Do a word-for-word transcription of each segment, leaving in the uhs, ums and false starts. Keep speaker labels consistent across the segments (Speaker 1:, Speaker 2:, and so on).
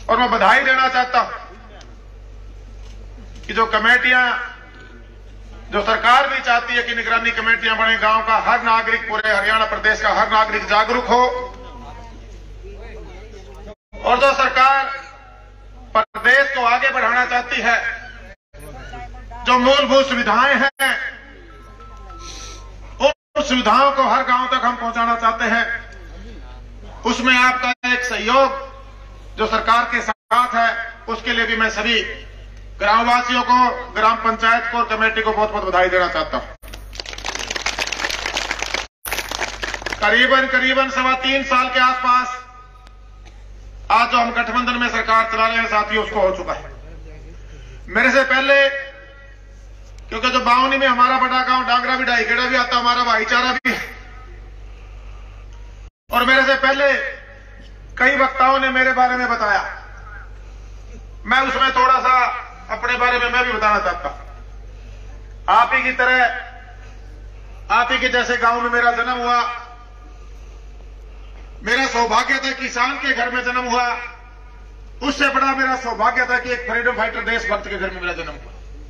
Speaker 1: और मैं बधाई देना चाहता हूं कि जो कमेटियां, जो सरकार भी चाहती है कि निगरानी कमेटियां बने, गांव का हर नागरिक, पूरे हरियाणा प्रदेश का हर नागरिक जागरूक हो, और जो सरकार प्रदेश को आगे बढ़ाना चाहती है, जो मूलभूत सुविधाएं हैं उन सुविधाओं को हर गांव तक हम पहुंचाना चाहते हैं, उसमें आपका एक सहयोग जो सरकार के साथ है, उसके लिए भी मैं सभी ग्रामवासियों को, ग्राम पंचायत को और कमेटी को बहुत बहुत बधाई देना चाहता हूं। करीबन करीबन सवा तीन साल के आसपास आज जो हम गठबंधन में सरकार चला रहे हैं साथियों, उसको हो चुका है। मेरे से पहले, क्योंकि जो बावनी में हमारा बड़ा गांव डांगरा भी ढाईखेड़ा भी आता, हमारा भाईचारा भी है, और मेरे से पहले कई वक्ताओं ने मेरे बारे में बताया, मैं उसमें थोड़ा सा अपने बारे में मैं भी बताना चाहता हूं। आप ही की तरह, आप ही के जैसे गांव में मेरा जन्म हुआ। मेरा सौभाग्य था किसान के घर में जन्म हुआ, उससे बड़ा मेरा सौभाग्य था कि एक फ्रीडम फाइटर देशभक्त के घर में मेरा जन्म हुआ।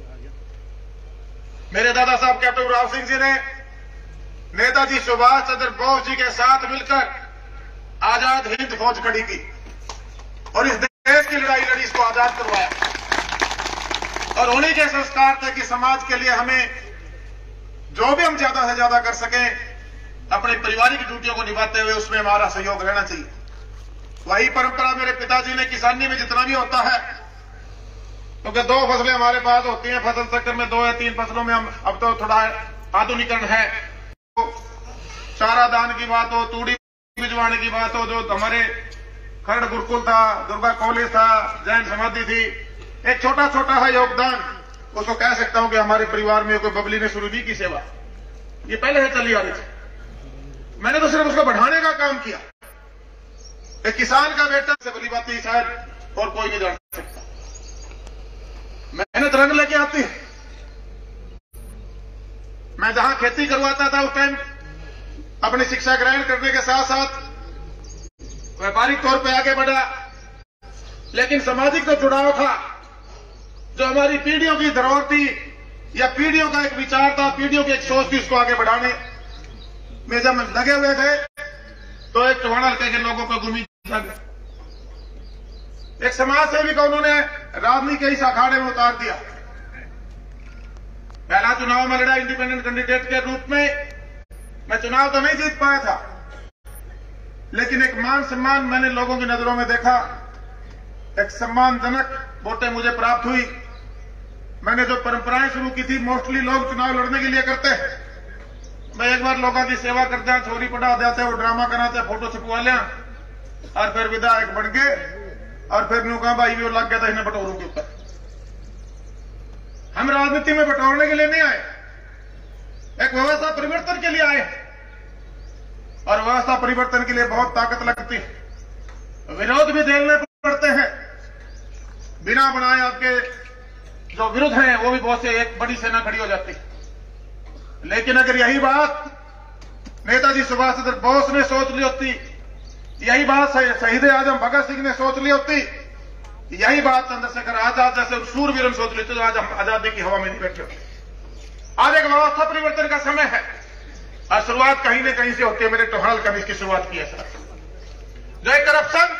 Speaker 1: मेरे दादा साहब कैप्टन राव सिंह जी ने नेताजी सुभाष चंद्र बोस जी के साथ मिलकर आजाद हिंद फौज खड़ी की और इस देश की लड़ाई लड़ी, इसको आजाद करवाया। और उन्हीं के संस्कार थे कि समाज के लिए हमें जो भी हम ज्यादा से ज्यादा कर सकें, अपने पारिवारिक ड्यूटियों को निभाते हुए उसमें हमारा सहयोग रहना चाहिए। वही परंपरा मेरे पिताजी ने किसानी में जितना भी होता है, क्योंकि तो दो फसलें हमारे पास होती हैं, फसल चक्र में दो या तीन फसलों में हम, अब तो थोड़ा आधुनिकरण है, तो चारा दान की बात हो, तूड़ी भिजवाने की बात हो, जो हमारे खरड़ गुरुकुल था, दुर्गा कॉलेज था, जैन समाधि थी, एक छोटा छोटा है योगदान, उसको कह सकता हूं कि हमारे परिवार में कोई बबली ने शुरू नहीं की सेवा, ये पहले से चली आ रही थी। मैंने तो सिर्फ उसको बढ़ाने का काम किया। एक किसान का बेटा से बड़ी बात शायद और कोई नहीं जान सकता। मेहनत रंग लेके आती है। मैं जहां खेती करवाता था उस टाइम अपनी शिक्षा ग्रहण करने के साथ साथ व्यापारिक तौर पे आगे बढ़ा, लेकिन सामाजिक जो जुड़ाव था, जो हमारी पीढ़ियों की धरोहर थी या पीढ़ियों का एक विचार था, पीढ़ियों की एक सोच थी, उसको आगे बढ़ाने में जब लगे हुए थे तो एक टोहाना हल्के के लोगों को गुमी लग, एक समाज सेवी को उन्होंने राजनीति के इस अखाड़े में उतार दिया। पहला चुनाव में लड़ा इंडिपेंडेंट कैंडिडेट के रूप में, मैं चुनाव तो नहीं जीत पाया था, लेकिन एक मान सम्मान मैंने लोगों की नजरों में देखा, एक सम्मानजनक वोटें मुझे प्राप्त हुई। मैंने जो परंपराएं शुरू की थी, मोस्टली लोग चुनाव लड़ने के लिए करते हैं, मैं एक बार लोगों की सेवा करते, छोरी पढ़ा देते, वो ड्रामा कराते, फोटो छपवा लिया और फिर विधायक बन गए, और फिर न्यू कहा भाई वो लग गया था इन्हें बटोरों के ऊपर। हम राजनीति में बटोरने के लिए नहीं आए, एक व्यवस्था परिवर्तन के लिए आए, और व्यवस्था परिवर्तन के लिए बहुत ताकत लगती है, विरोध भी झेलने पड़ते हैं। बिना बनाए आपके जो विरुद्ध हैं वो भी बहुत से, एक बड़ी सेना खड़ी हो जाती है। लेकिन अगर यही बात नेताजी सुभाष चंद्र बोस ने सोच ली होती, यही बात शहीद आजम भगत सिंह ने सोच ली होती, यही बात चंद्रशेखर आजाद जैसे सूरवीरों ने सोच ली तो आज हम आजादी की हवा में नहीं बैठे होते। आज एक व्यवस्था परिवर्तन का समय है और शुरुआत कहीं न कहीं से होती है। मेरे टोहाल का भी इसकी शुरुआत की है सर। जो एक करप्शन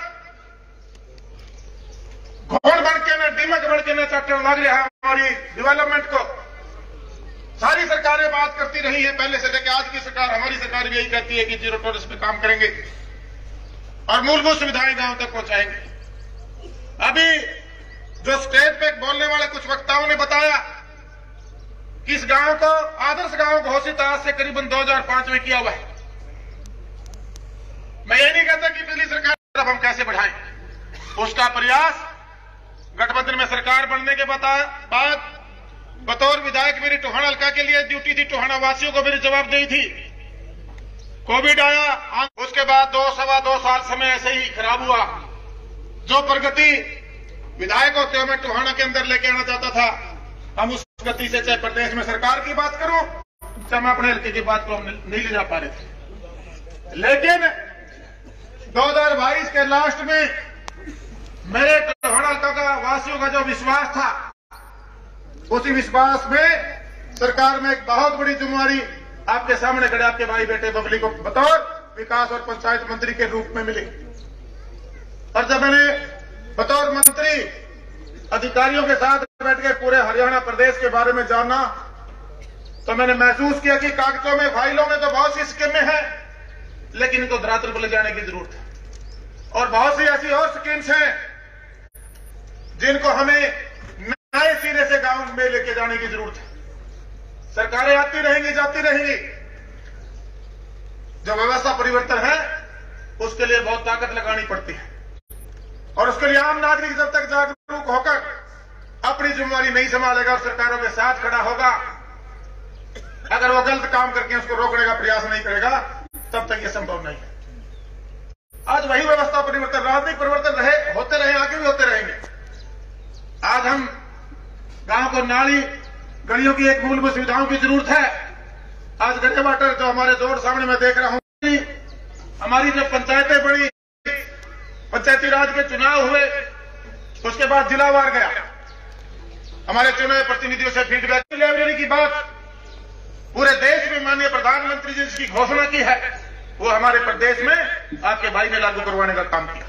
Speaker 1: घोड़ बन के न दीमक बन के न चट्टन लग रहा है हमारी डेवलपमेंट को, सारी सरकारें बात करती रही है पहले से लेकर आज की सरकार, हमारी सरकार भी यही कहती है कि जीरो टॉलरेंस पे काम करेंगे और मूलभूत सुविधाएं गांव तक पहुंचाएंगे। अभी जो स्टेज पे बोलने वाले कुछ वक्ताओं ने बताया कि इस गांव को आदर्श गांव घोषित आज से करीबन दो हज़ार पांच में किया हुआ है। मैं ये नहीं कहता कि पिछली सरकार तरफ हम कैसे बढ़ाएं, उसका प्रयास गठबंधन में सरकार बनने के बाद बतौर विधायक मेरी टोहाना हल्का के लिए ड्यूटी थी, टोहाना वासियों को मेरी जवाबदेही थी। कोविड आया, उसके बाद दो सवा दो साल समय ऐसे ही खराब हुआ। जो प्रगति विधायक होते हुए मैं टोहाना के अंदर लेके आना चाहता था, हम उस गति से चाहे प्रदेश में सरकार की बात करूं, चाहे मैं अपने हल्के की बात को हम नहीं ले जा पा रहे थे। लेकिन दो हज़ार बाईस के लास्ट में मेरे वासियों का जो विश्वास था, उसी विश्वास में सरकार में एक बहुत बड़ी जिम्मेवारी आपके सामने खड़े आपके भाई बेटे बबली को बतौर विकास और पंचायत मंत्री के रूप में मिली। और जब मैंने बतौर मंत्री अधिकारियों के साथ बैठ के पूरे हरियाणा प्रदेश के बारे में जाना, तो मैंने महसूस किया कि कागजों में, फाइलों में तो बहुत सी स्कीमें हैं, लेकिन इनको धरातल पर ले जाने की जरूरत है। और बहुत सी ऐसी और स्कीम्स हैं जिनको हमें नए सिरे से गांव में लेके जाने की जरूरत है। सरकारें आती रहेंगी, जाती रहेंगी, जो व्यवस्था परिवर्तन है उसके लिए बहुत ताकत लगानी पड़ती है। और उसके लिए आम नागरिक जब तक जागरूक होकर अपनी जिम्मेवारी नहीं संभालेगा और सरकारों के साथ खड़ा होगा, अगर वो गलत काम करके उसको रोकने का प्रयास नहीं करेगा, तब तक ये संभव नहीं है। आज वही व्यवस्था परिवर्तन, राजनीतिक परिवर्तन रहे, होते रहे, आगे भी होते रहेंगे। आज हम गांव को नाली गलियों की एक मूलभूत सुविधाओं की जरूरत है। आज गड्ढे वाटर जो हमारे दौर सामने मैं देख रहा हूं, हमारी जो पंचायतें बड़ी, पंचायती राज के चुनाव हुए, उसके बाद जिलावार गया, हमारे चुने प्रतिनिधियों से फीडबैक, लाइब्रेरी की बात पूरे देश में माननीय प्रधानमंत्री जी जिसकी घोषणा की है, वो हमारे प्रदेश में आपके भाई ने लागू करवाने का काम किया।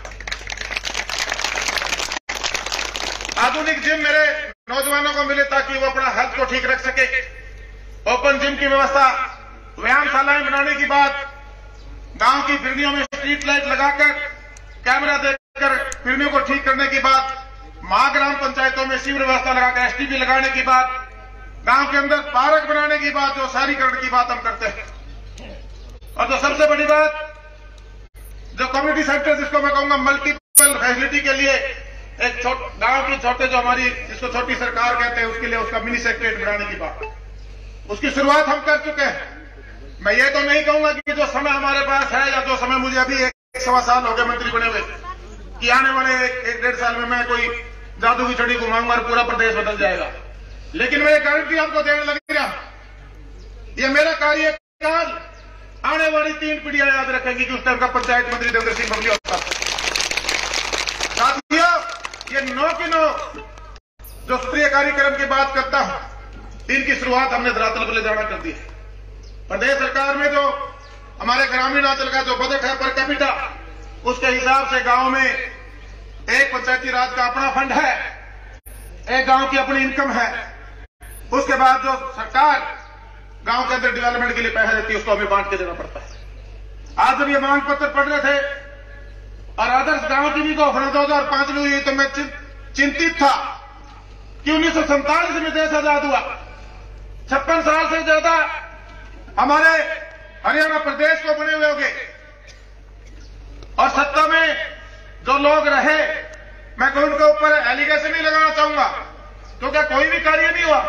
Speaker 1: आधुनिक जिम मेरे नौजवानों को मिले ताकि वो अपना हेल्थ को ठीक रख सके। ओपन जिम की व्यवस्था, व्यायामशालाएं बनाने की बात, गांव की फिरनियों में स्ट्रीट लाइट लगाकर, कैमरा देकर फिरनियों को ठीक करने की बात, महाग्राम पंचायतों में शिविर व्यवस्था लगाकर एसटीपी लगाने की बात, गांव के अंदर पार्क बनाने की बात, जो शहरीकरण की बात हम करते हैं। और जो सबसे बड़ी बात, जो कम्युनिटी सेंटर जिसको मैं कहूंगा मल्टीपल फैसिलिटी के लिए एक गांव की छोटे, जो हमारी जिसको छोटी सरकार कहते हैं, उसके लिए उसका मिनी सेक्रेटरी बनाने की बात, उसकी शुरुआत हम कर चुके हैं। मैं ये तो नहीं कहूंगा कि जो समय हमारे पास है या जो समय मुझे अभी एक सवा साल हो गए मंत्री बने हुए, कि आने वाले एक, एक डेढ़ साल में मैं कोई जादू की छड़ी घुमाऊंगा और पूरा प्रदेश बदल जाएगा। लेकिन मैं ये गारंटी आपको देने लग रहा, ये मेरा कार्यकाल आने वाली तीन पीढ़ियां याद रखेंगी कि उस टाइम का पंचायत मंत्री देवेंद्र सिंह बबली होता था। साथियों, ये नौ की नौ जो स्तरीय कार्यक्रम की बात करता हूं, इनकी शुरुआत हमने धरातल पर ले जाना कर दी है। प्रदेश सरकार में जो हमारे ग्रामीण अंचल का जो बजट है पर कैपिटा, उसके हिसाब से गांव में एक पंचायती राज का अपना फंड है, एक गांव की अपनी इनकम है। उसके बाद जो सरकार गांव के अंदर डेवलपमेंट के लिए पैसा देती है, उसको हमें बांट के देना पड़ता है। आज जब ये मांग पत्र पढ़ रहे थे और आदर्श गांव की भी घोषणा दो हजार पांच में हुई, तो मैं चिंतित था कि उन्नीस सौ सैंतालीस में देश आजाद हुआ, छप्पन साल से ज्यादा हमारे हरियाणा प्रदेश को बने हुए हो गए, और सत्ता में जो लोग रहे, मैं कोई उनके ऊपर एलिगेशन नहीं लगाना चाहूंगा, तो क्या कोई भी कार्य नहीं हुआ।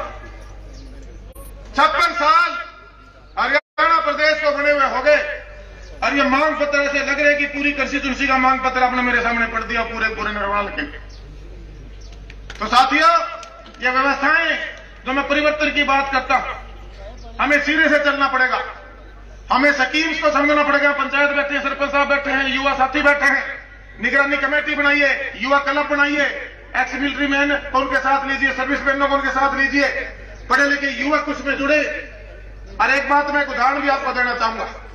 Speaker 1: छप्पन साल हरियाणा प्रदेश को बने हुए हो गए, और ये मांग पत्र ऐसे लग रहे कि पूरी कंस्टिट्यूंसी का मांग पत्र आपने मेरे सामने पढ़ दिया पूरे पूरे निर्माण के। तो साथियों, ये व्यवस्थाएं जो मैं परिवर्तन की बात करता हूं, हमें सिरे से चलना पड़ेगा, हमें स्कीम्स को समझना पड़ेगा। पंचायत बैठे हैं, सरपंच साहब बैठे हैं, युवा साथी बैठे हैं, निगरानी कमेटी बनाइए, युवा क्लब बनाइए, एक्स मिलिट्री मैन को उनके साथ लीजिए, सर्विस मैनों को उनके साथ लीजिए, पढ़े लिखे युवा कुछ में जुड़े। और एक बात मैं एक उदाहरण भी आपको देना चाहूंगा।